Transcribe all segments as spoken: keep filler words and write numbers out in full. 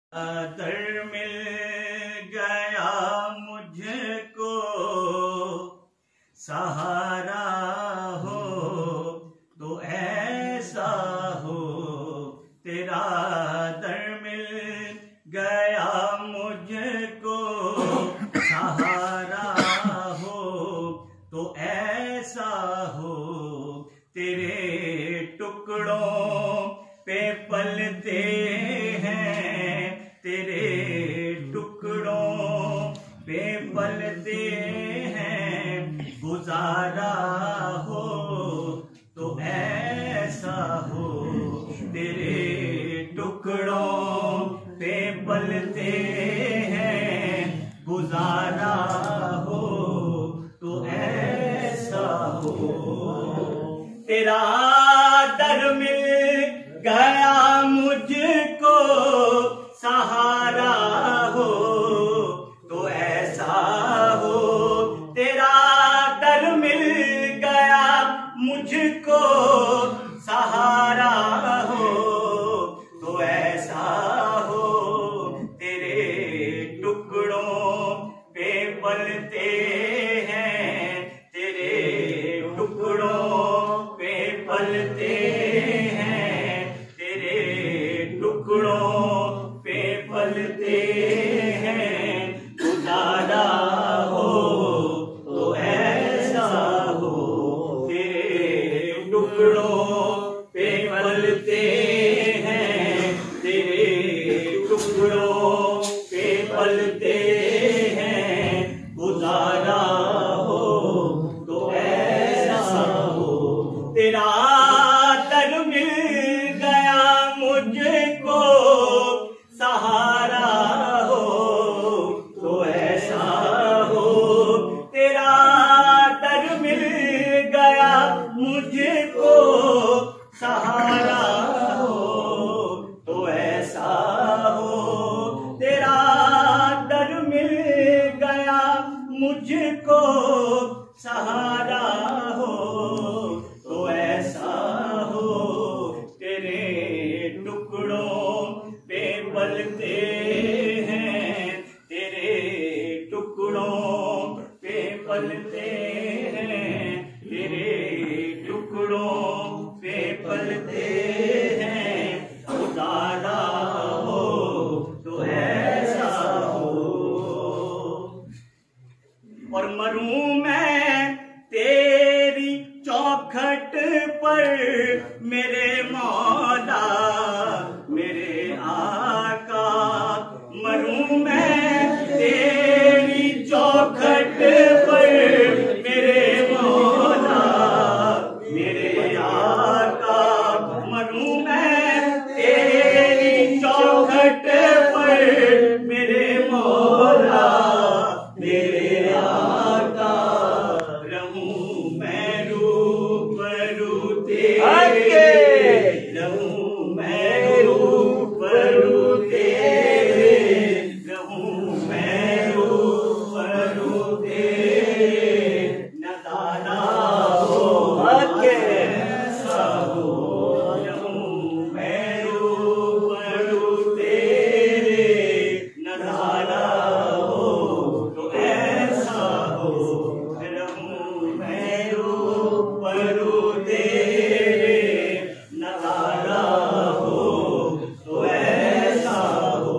दर मिल गया मुझको सहारा हो तो ऐसा हो, तेरा दर मिल गया मुझको सहारा हो तो ऐसा हो, तेरे टुकड़ों पे पलते हैं, तेरे टुकड़ों पे पलते हैं, गुजारा हो तो ऐसा हो, तेरे टुकड़ों पे पलते हैं, गुजारा हो तो ऐसा हो, तेरा दर मिल गया मुझको सहारा हो तो ऐसा हो, तेरा दर मिल गया मुझको सहारा हो तो ऐसा हो, तेरे टुकड़ों पे पलते हैं, तेरे टुकड़ों पे पलते हैं, तेरे टुकड़ों पे पलते हैं, गुजारा हो तो ऐसा हो, तेरे टुकड़ों पे पलते हैं, तेरे टुकड़ों पे पलते हैं, गुजारा हो तो ऐसा हो, तेरा दर मिल गया मुझको सहारा हो तो ऐसा हो, तेरा दर मिल गया मुझको सहारा हो तो ऐसा हो, तेरा दर मिल गया मुझको सहारा हो तो ऐसा हो, तेरे टुकड़ों पे पलते हैं, तेरे टुकड़ों पे पलते हैं, तेरे टुकड़ों पे पलते हैं, गुजारा हो तो ऐसा हो, और मरूं मैं तेरी चौखट पर मेरे मौला मेरे आका, मरूं मैं तेरी चौखट पर मेरे मौला मेरे आका, मरूं मैं तेरी चौखट पर मेरे मौला मेरे आका, रहूं मैं रूबरू तेरे, रहूं मैं रूबरू तेरे, रहूं मैं रूबरू तेरे, नज़ारा हो ऐसा हो, रहूं मैं रूबरू तेरे, नज़ारा हो तो ऐसा हो, रहूं मैं रूबरू तेरे, नज़ारा हो तो ऐसा हो,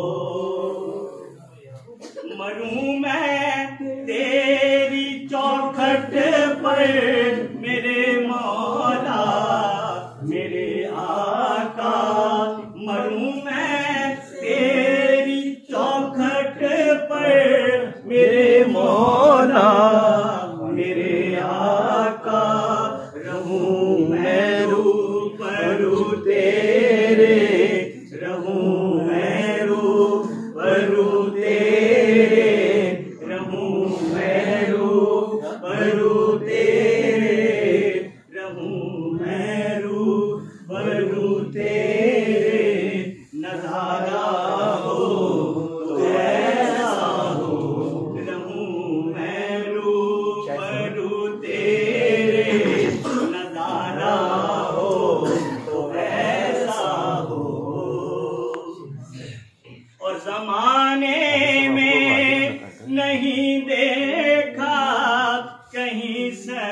मरूं मैं तेरी चौखट पर मेरे मौला मेरे आका, मरूं मैं तेरी चौखट पर मेरे मौला मेरे आका, रहूं मैं रूबरू तेरे, रहूं मैं रूबरू तेरे, रहूं मैं रूबरू तेरे, रहूं मैं रूबरू तेरे, नज़ारा हो तो ऐसा हो, रहूं मैं रूबरू तेरे, नज़ारा हो तो ऐसा हो, जमाने में नहीं देखा कहीं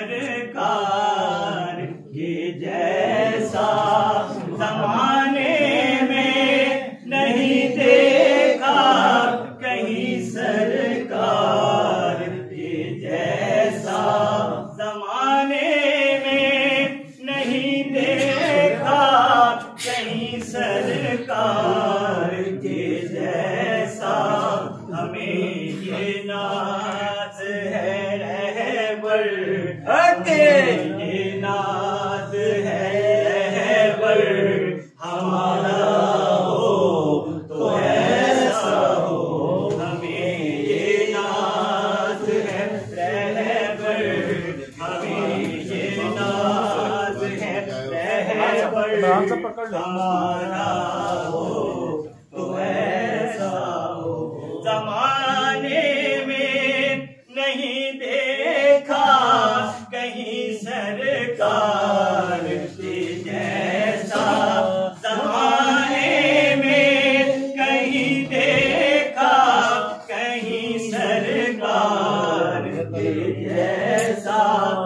सरकार के जैसा, जमाने में नहीं देखा कहीं सरकार के जैसा, जमाने में नहीं देखा कहीं सरकार के जैसा। हमें ये नाज है रहबर, ये नाज है रहबर, हमारा हो तो ऐसा हो। हमें ये नाज है रहबर, हमें ये नाज है रहबर, हमारा हो तो ऐसा हो। जमाने में नहीं देखा कहीं सरकार के जैसा, जमाने में कहीं देखा कहीं सरकार के जैसा,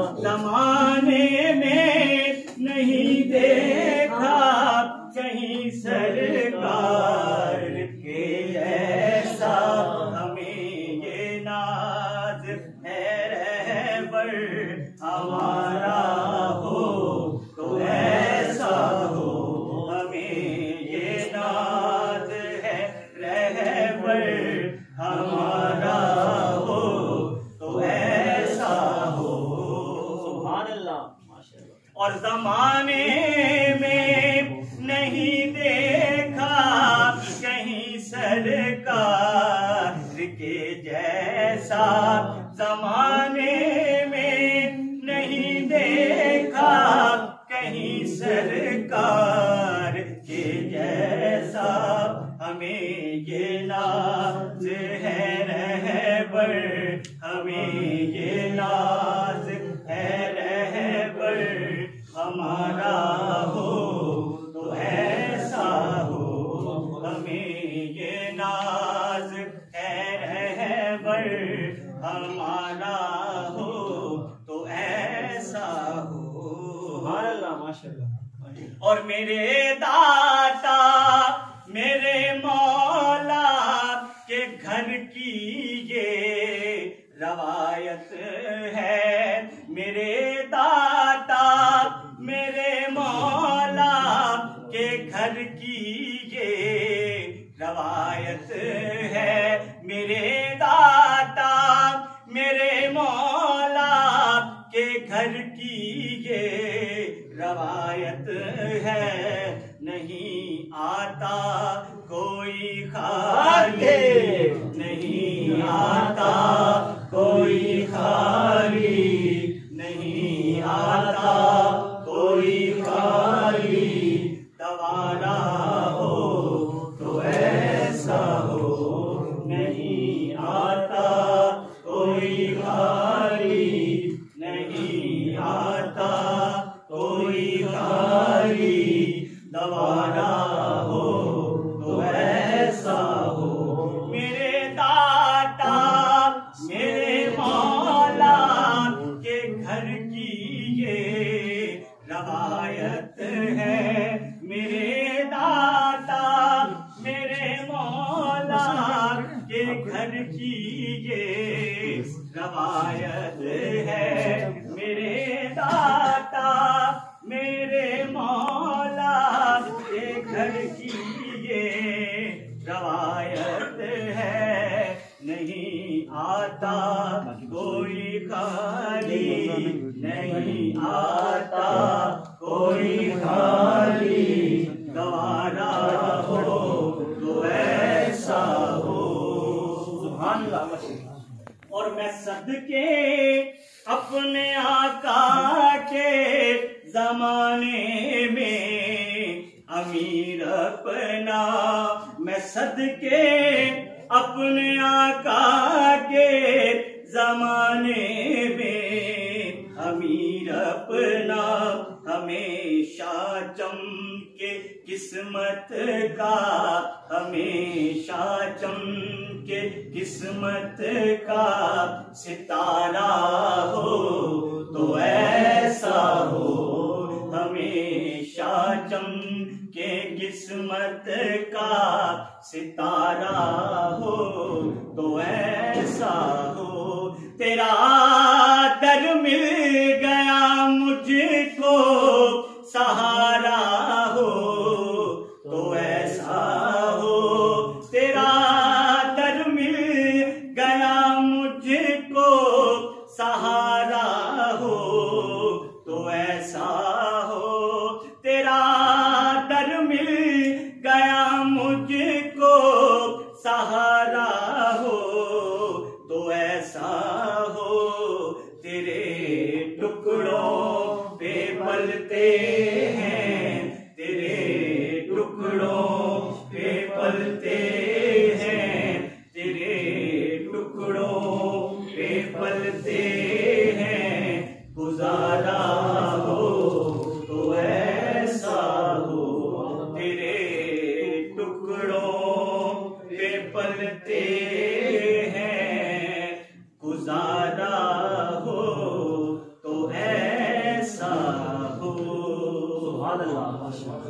जमाने में नहीं देखा कहीं सरकार के जैसा। हमें ये नाज है रहबर, हमारा हो तो ऐसा हो। हमें ये नाज है रहबर, हमारा हो तो ऐसा हो। सुभान अल्लाह, माशाअल्लाह। और जमाने में नहीं देखा कहीं सरकार के जैसा, जमाने में नहीं देखा कहीं सरकार के जैसा। हमें ये नाज है रहबर, हमें ये नाज है रहबर, हमारा हो तो ऐसा हो। हमें ये नाज है रहबर, हमारा हो तो ऐसा हो। माशाअल्लाह। और मेरे दाता मेरे मौला के घर की ये रवायत है, मेरे दाता मेरे मौला के घर की ये रवायत है, मेरे दाता मेरे मौला के घर की ये रवायत है। नहीं आता कोई खाली, नहीं आता कोई खाली, नहीं आता कोई खाली, दवारा हो तो ऐसा हो। नहीं आता कोई खाली, नहीं आता कोई खाली, दवारा हो तो ऐसा हो। मेरे दाता मेरे मौला के घर की ये रवायत है, मेरे दाता मेरे मौला के घर की ये रवायत है, मेरे दाता मेरे मौला के घर की ये रवायत है। नहीं आता कोई खाली, नहीं आता कोई खाली, गवारा हो तो ऐसा हो। सुभान अल्लाह। और मैं सदके अपने आका के जमाने में अमीर अपना, मैं सदके अपने आका के जमाने में अमीर अपना, हमेशा चमके किस्मत का हमेशा चमके, किस्मत का सितारा हो तो ऐसा हो, हमेशा चमके किस्मत का सितारा हो तो ऐसा हो। तेरा दर मिल गया मुझको सहारा हो तो ऐसा हो, तेरा दर मिल गया मुझको सहारा हो तो ऐसा हो, तेरा दर मिल गया मुझको सहारा हो तो ऐसा हो। तेरे टुकड़ों पे पलते हैं, तेरे टुकड़ों पे पलते हैं, तेरे टुकड़ों पे पलते हैं, गुजारा हो तो ऐसा हो, तेरे टुकड़ों पे पलते हैं, गुजारा हो तो ऐसा हो। सुभान अल्लाह।